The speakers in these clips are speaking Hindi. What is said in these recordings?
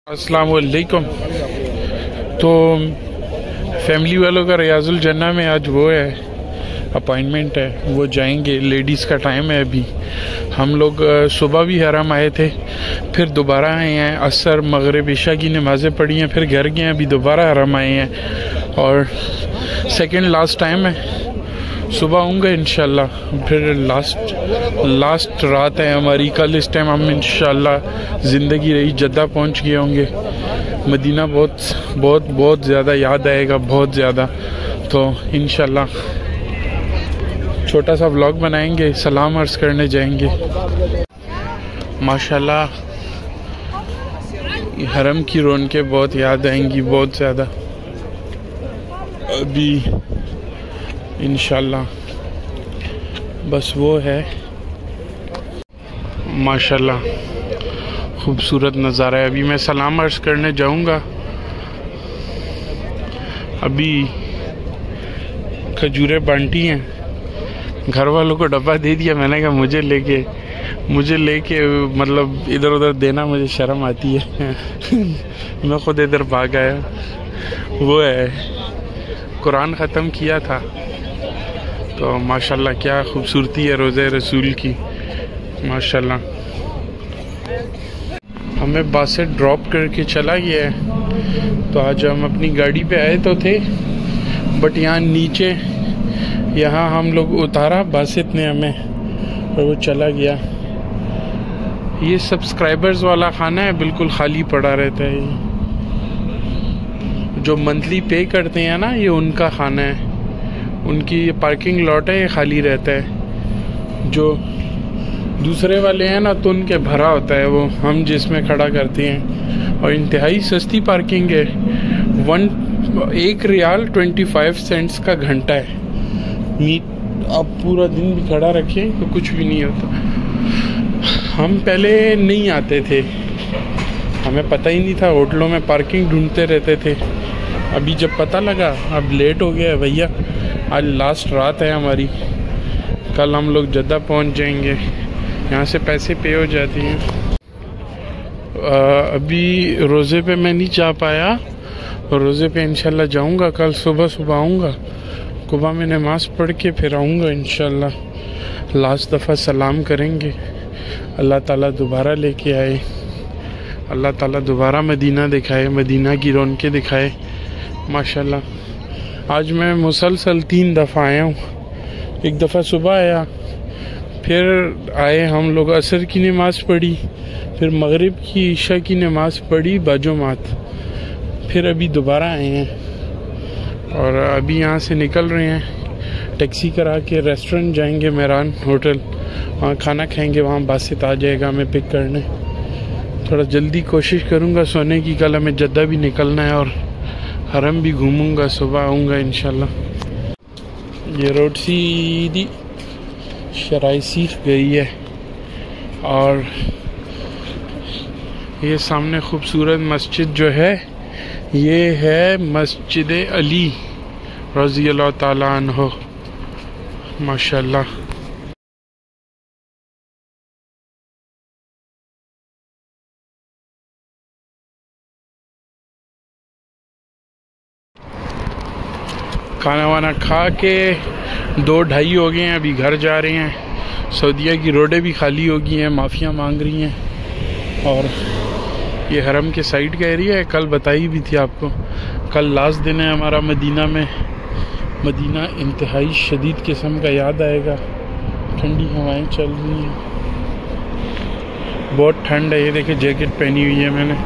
अस्सलाम वालेकुम। तो फैमिली वालों का रियाजुल जन्ना में आज वो है, अपॉइंटमेंट है, वो जाएंगे। लेडीज़ का टाइम है अभी। हम लोग सुबह भी हरम आए थे, फिर दोबारा आए हैं, असर मगरिब इशा की नमाज़ें पढ़ी हैं, फिर घर गए हैं, अभी दोबारा हरम आए हैं और सेकंड लास्ट टाइम है। सुबह आऊँगा इंशाल्लाह, फिर लास्ट रात है हमारी। कल इस टाइम हम इंशाल्लाह ज़िंदगी रही जद्दा पहुँच गए होंगे। मदीना बहुत ज़्यादा याद आएगा, बहुत ज़्यादा। तो इंशाल्लाह छोटा सा व्लॉग बनाएंगे, सलाम अर्ज़ करने जाएंगे। माशाल्लाह हरम की रौनकें बहुत याद आएंगी, बहुत ज़्यादा। अभी इंशाल्लाह बस वो है। माशाल्लाह खूबसूरत नज़ारा है। अभी मैं सलाम अर्ज़ करने जाऊंगा। अभी खजूरें बांटी हैं, घर वालों को डब्बा दे दिया। मैंने कहा मुझे लेके मतलब इधर उधर देना मुझे शर्म आती है। मैं खुद इधर भाग आया। वो है, कुरान ख़त्म किया था। तो माशाल्लाह क्या खूबसूरती है रोज़े रसूल की, माशाल्लाह। हमें बस से ड्रॉप करके चला गया है। तो आज हम अपनी गाड़ी पे आए तो थे, बट यहाँ नीचे यहाँ हम लोग उतारा बासित ने हमें, और वो चला गया। ये सब्सक्राइबर्स वाला खाना है, बिल्कुल खाली पड़ा रहता है। जो मंथली पे करते हैं ना, ये उनका खाना है। उनकी ये पार्किंग लॉट है, ये खाली रहता है। जो दूसरे वाले हैं ना, तो उनके भरा होता है, वो हम जिसमें खड़ा करते हैं। और इंतहाई सस्ती पार्किंग है। 1 रियाल 25 सेंट्स का घंटा है। मीट आप पूरा दिन भी खड़ा रखें तो कुछ भी नहीं होता। हम पहले नहीं आते थे, हमें पता ही नहीं था, होटलों में पार्किंग ढूंढते रहते थे। अभी जब पता लगा, अब लेट हो गया है भैया। आज लास्ट रात है हमारी, कल हम लोग जद्दा पहुंच जाएंगे। यहाँ से पैसे पे हो जाती हैं। अभी रोज़े पे मैं नहीं जा पाया, और रोज़े पे इंशाल्लाह जाऊँगा। कल सुबह आऊँगा, कुबा में नमाज़ पढ़ के फिर आऊँगा इंशाल्लाह। लास्ट दफ़ा सलाम करेंगे। अल्लाह ताला दोबारा लेके आए, अल्लाह ताला दोबारा मदीना दिखाए, मदीना की रौनकें दिखाए। माशाल्लाह आज मैं मुसलसल 3 दफ़ा आया हूँ। एक दफ़ा सुबह आया, फिर आए हम लोग, असर की नमाज़ पढ़ी, फिर मगरिब की इशा की नमाज़ पढ़ी बाजूमात, फिर अभी दोबारा आए हैं। और अभी यहाँ से निकल रहे हैं, टैक्सी करा के रेस्टोरेंट जाएंगे, मेहरान होटल, वहाँ खाना खाएंगे। वहाँ बासित आ जाएगा हमें पिक करने। थोड़ा जल्दी कोशिश करूँगा सोने की। कल हमें जद्दा भी निकलना है और हरम भी घूमूंगा, सुबह आऊँगा इंशाल्लाह। ये रोड सीधी शराइसी गई है, और ये सामने खूबसूरत मस्जिद जो है, ये है मस्जिद अली रज़ी अल्लाह ताला अन्हो, माशाल्लाह। खाना वाना खा के 2-2:30 हो गए हैं, अभी घर जा रहे हैं। सऊदीया की रोडें भी खाली हो गई हैं, माफ़िया मांग रही हैं। और ये हरम के साइड का एरिया है, कल बताई भी थी आपको। कल लास्ट दिन है हमारा मदीना में। मदीना इंतहाई शदीद किस्म का याद आएगा। ठंडी हवाएं चल रही हैं, बहुत ठंड है। ये देखिए जैकेट पहनी हुई है मैंने।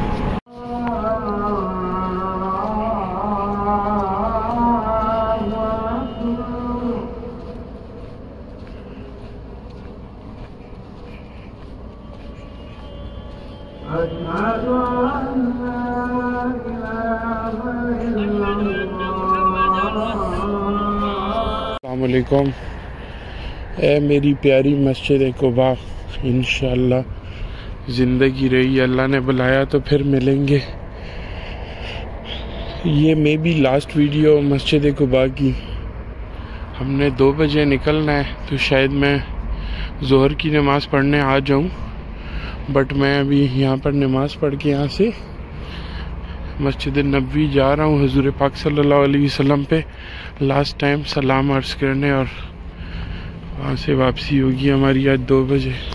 अस्सलामुअलैकुम। ए मेरी प्यारी मस्जिद कुबा, इंशाअल्लाह ज़िंदगी रही, अल्लाह ने बुलाया तो फिर मिलेंगे। ये मे बी लास्ट वीडियो मस्जिद कुबा की। हमने 2 बजे निकलना है, तो शायद मैं ज़ोहर की नमाज़ पढ़ने आ जाऊं, बट मैं अभी यहाँ पर नमाज़ पढ़ के यहाँ से मस्जिद नबवी जा रहा हूँ हुजूर पाक सल्लल्लाहु अलैहि वसल्लम पे लास्ट टाइम सलाम अर्ज़ करने, और वहाँ से वापसी होगी हमारी आज 2 बजे।